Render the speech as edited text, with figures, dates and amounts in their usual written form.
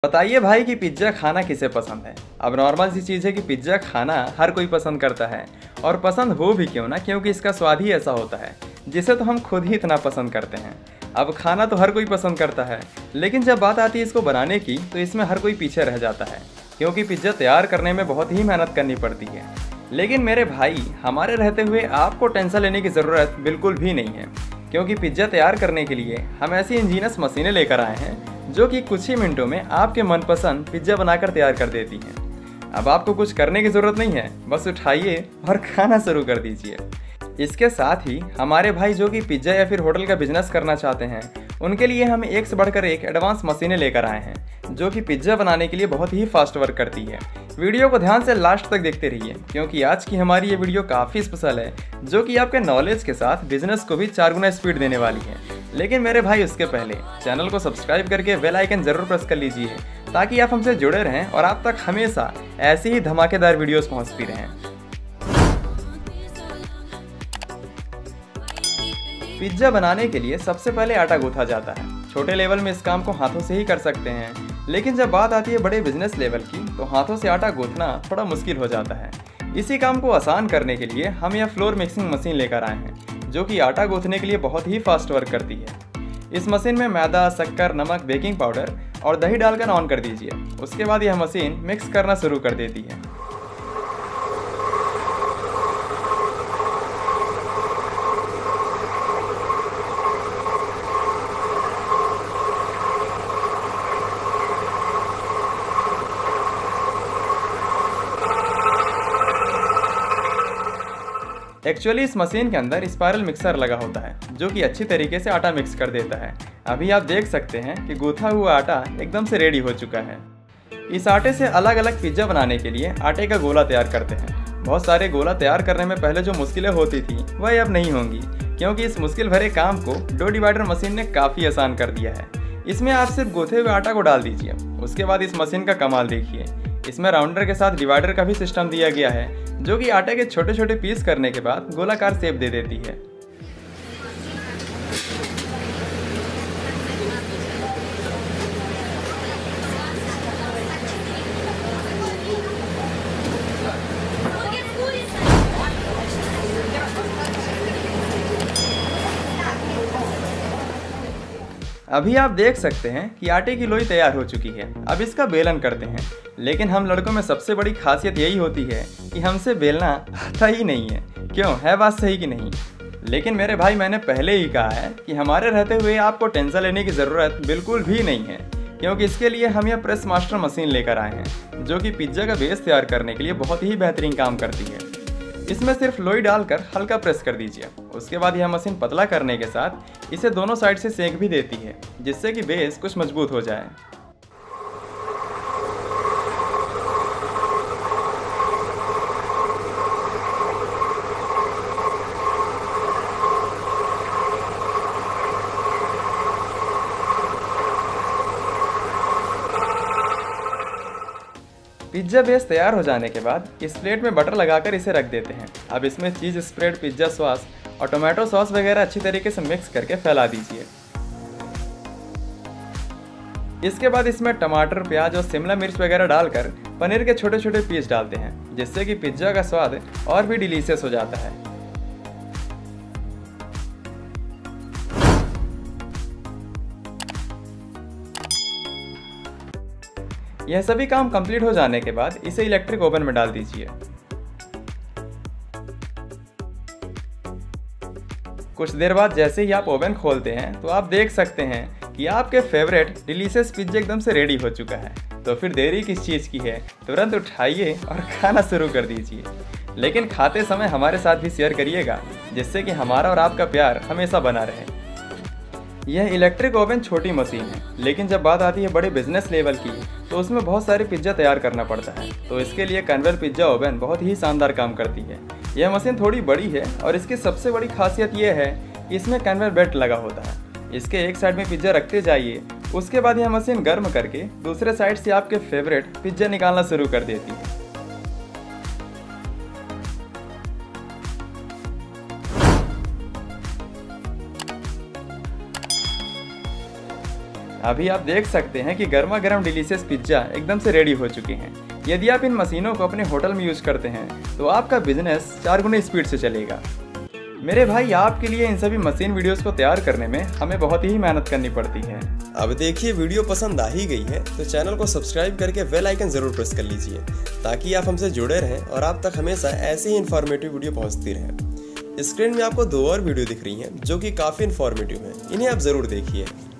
बताइए भाई कि पिज्ज़ा खाना किसे पसंद है। अब नॉर्मल सी चीज़ है कि पिज्ज़ा खाना हर कोई पसंद करता है, और पसंद हो भी क्यों ना, क्योंकि इसका स्वाद ही ऐसा होता है जिसे तो हम खुद ही इतना पसंद करते हैं। अब खाना तो हर कोई पसंद करता है, लेकिन जब बात आती है इसको बनाने की तो इसमें हर कोई पीछे रह जाता है, क्योंकि पिज्ज़ा तैयार करने में बहुत ही मेहनत करनी पड़ती है। लेकिन मेरे भाई, हमारे रहते हुए आपको टेंशन लेने की ज़रूरत बिल्कुल भी नहीं है, क्योंकि पिज्ज़ा तैयार करने के लिए हम ऐसी इंजीनियस मशीनें लेकर आए हैं जो कि कुछ ही मिनटों में आपके मनपसंद पिज्ज़ा बनाकर तैयार कर देती हैं। अब आपको कुछ करने की ज़रूरत नहीं है, बस उठाइए और खाना शुरू कर दीजिए। इसके साथ ही हमारे भाई जो कि पिज्ज़ा या फिर होटल का बिजनेस करना चाहते हैं, उनके लिए हम एक से बढ़कर एक एडवांस मशीनें लेकर आए हैं जो कि पिज्ज़ा बनाने के लिए बहुत ही फास्ट वर्क करती है। वीडियो को ध्यान से लास्ट तक देखते रहिए, क्योंकि आज की हमारी ये वीडियो काफ़ी स्पेशल है, जो कि आपके नॉलेज के साथ बिजनेस को भी 4 गुना स्पीड देने वाली है। लेकिन मेरे भाई, उसके पहले चैनल को सब्सक्राइब करके बेल आइकन जरूर प्रेस कर लीजिए, ताकि आप हमसे जुड़े रहें और आप तक हमेशा ऐसी ही धमाकेदार वीडियोस पहुंचती रहें। पिज्ज़ा बनाने के लिए सबसे पहले आटा गूंथा जाता है। छोटे लेवल में इस काम को हाथों से ही कर सकते हैं, लेकिन जब बात आती है बड़े बिजनेस लेवल की तो हाथों से आटा गूंथना थोड़ा मुश्किल हो जाता है। इसी काम को आसान करने के लिए हम यह फ्लोर मिक्सिंग मशीन लेकर आए हैं, जो कि आटा गूंथने के लिए बहुत ही फास्ट वर्क करती है। इस मशीन में मैदा, शक्कर, नमक, बेकिंग पाउडर और दही डालकर ऑन कर दीजिए। उसके बाद यह मशीन मिक्स करना शुरू कर देती है। एक्चुअली इस मशीन के अंदर स्पायरल मिक्सर लगा होता है, जो कि अच्छी तरीके से आटा मिक्स कर देता है। अभी आप देख सकते हैं कि गूंथा हुआ आटा एकदम से रेडी हो चुका है। इस आटे से अलग अलग पिज्ज़ा बनाने के लिए आटे का गोला तैयार करते हैं। बहुत सारे गोला तैयार करने में पहले जो मुश्किलें होती थी वह अब नहीं होंगी, क्योंकि इस मुश्किल भरे काम को डो डिवाइडर मशीन ने काफ़ी आसान कर दिया है। इसमें आप सिर्फ गूंथे हुए आटा को डाल दीजिए। उसके बाद इस मशीन का कमाल देखिए, इसमें राउंडर के साथ डिवाइडर का भी सिस्टम दिया गया है, जो कि आटे के छोटे छोटे पीस करने के बाद गोलाकार शेप दे देती है। अभी आप देख सकते हैं कि आटे की लोई तैयार हो चुकी है। अब इसका बेलन करते हैं, लेकिन हम लड़कों में सबसे बड़ी खासियत यही होती है कि हमसे बेलना आता ही नहीं है। क्यों, है बात सही कि नहीं? लेकिन मेरे भाई, मैंने पहले ही कहा है कि हमारे रहते हुए आपको टेंशन लेने की ज़रूरत बिल्कुल भी नहीं है, क्योंकि इसके लिए हम यह प्रेस मास्टर मशीन लेकर आए हैं, जो कि पिज्ज़ा का बेस तैयार करने के लिए बहुत ही बेहतरीन काम करती है। इसमें सिर्फ लोई डालकर हल्का प्रेस कर दीजिए। उसके बाद यह मशीन पतला करने के साथ इसे दोनों साइड से सेक भी देती है, जिससे कि बेस कुछ मजबूत हो जाए। पिज्ज़ा बेस तैयार हो जाने के बाद इस प्लेट में बटर लगाकर इसे रख देते हैं। अब इसमें चीज़ स्प्रेड, पिज्ज़ा सॉस और टोमेटो सॉस वगैरह अच्छी तरीके से मिक्स करके फैला दीजिए। इसके बाद इसमें टमाटर, प्याज और शिमला मिर्च वगैरह डालकर पनीर के छोटे छोटे पीस डालते हैं, जिससे कि पिज्ज़ा का स्वाद और भी डिलीशियस हो जाता है। यह सभी काम कंप्लीट हो जाने के बाद इसे इलेक्ट्रिक ओवन में डाल दीजिए। कुछ देर बाद जैसे ही आप ओवन खोलते हैं तो आप देख सकते हैं कि आपके फेवरेट डिलीशियस पिज्जा एकदम से रेडी हो चुका है। तो फिर देरी किस चीज़ की है, तुरंत उठाइए और खाना शुरू कर दीजिए। लेकिन खाते समय हमारे साथ भी शेयर करिएगा, जिससे कि हमारा और आपका प्यार हमेशा बना रहे। यह इलेक्ट्रिक ओवन छोटी मशीन है, लेकिन जब बात आती है बड़े बिजनेस लेवल की तो उसमें बहुत सारे पिज्ज़ा तैयार करना पड़ता है। तो इसके लिए कन्वेयर पिज्ज़ा ओवन बहुत ही शानदार काम करती है। यह मशीन थोड़ी बड़ी है, और इसकी सबसे बड़ी खासियत यह है कि इसमें कन्वेयर बेल्ट लगा होता है। इसके एक साइड में पिज्ज़ा रखते जाइए, उसके बाद यह मशीन गर्म करके दूसरे साइड से आपके फेवरेट पिज्ज़ा निकालना शुरू कर देती है। अभी आप देख सकते हैं कि गर्मा गर्म डिलीशियस पिज्ज़ा एकदम से रेडी हो चुके हैं। यदि आप इन मशीनों को अपने होटल में यूज़ करते हैं तो आपका बिजनेस 4 गुना स्पीड से चलेगा। मेरे भाई, आपके लिए इन सभी मशीन वीडियोस को तैयार करने में हमें बहुत ही मेहनत करनी पड़ती है। अब देखिए, वीडियो पसंद आ ही गई है तो चैनल को सब्सक्राइब करके बेल आइकन जरूर प्रेस कर लीजिए ताकि आप हमसे जुड़े रहें और आप तक हमेशा ऐसे ही इन्फॉर्मेटिव वीडियो पहुंचती रहें। स्क्रीन में आपको 2 और वीडियो दिख रही हैं जो कि काफ़ी इन्फॉर्मेटिव हैं, इन्हें आप ज़रूर देखिए।